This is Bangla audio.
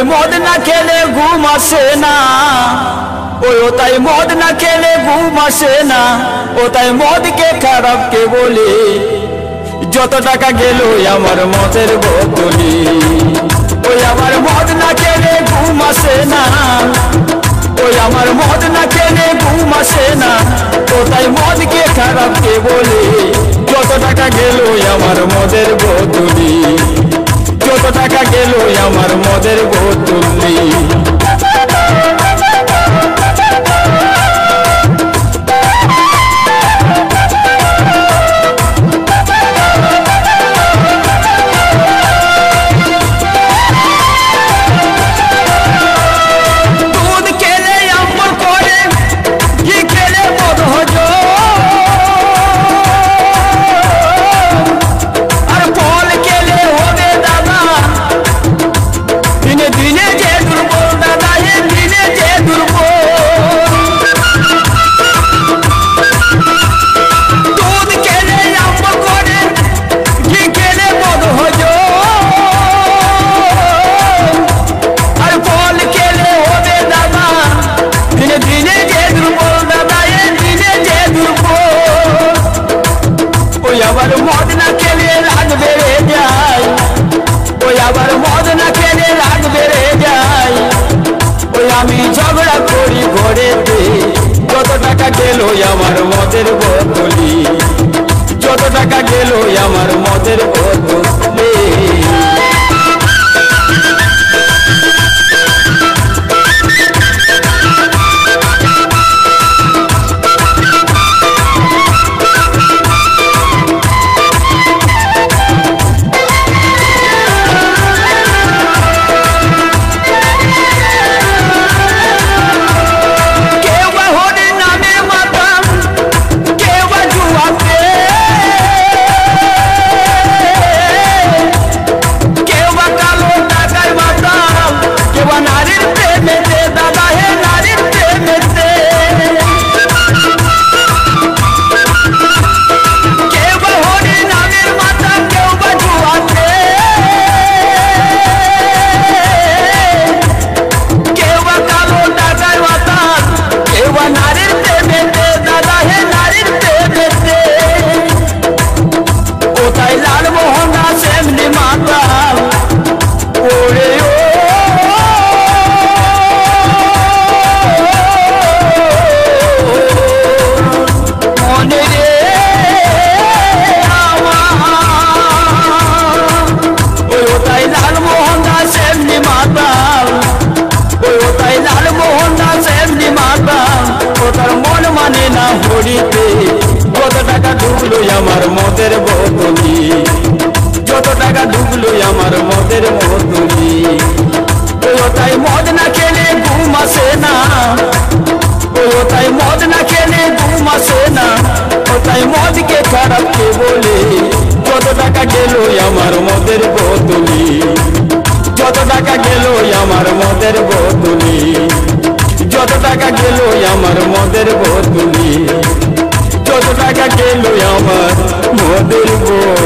তাই মদ না খেলে ঘুম আসে না, ও তাই মদ না খেলে ঘুম আসে না, ও তাই মদকে খারাপ কে বলে, যত টাকা গেল আমার মদের বোতলে। ওই আমার মদ না খেলে ঘুম আসে না, ওই আমার মদ না খেলে ঘুম আসে না, ও তাই মদকে খারাপ কে বলে, যত টাকা গেল আমার মদের বোতলে, যত টাকা গেল আমার মদের বোতলে। আবার মদ না খেলে রাগ বেড়ে যায়, ওই আবার মদ না খেলে রাগ বেড়ে যায়, ওই আমি ঝগড়া করি ঘরেতে, যত টাকা গেল আমার মদের বোতলে, যত টাকা গেল আমার মদের বোতলে। যত টাকা ঢুকলো আমার মদের বোতলে, যত টাকা ঢুকলো আমার মদের বোতলে। ও তাই মদ না খেলে ঘুম আসে না, ও তাই মদ না খেলে ঘুম আসে না, ও তাই মদকে খারাপ কে বলে, যত টাকা গেল আমার মদের বোতলে, যত টাকা গেল আমার মদের বোতলে, যত টাকা গেল আমার মদের বোতলে, যত টাকা গেল আমার মদের বোতলে।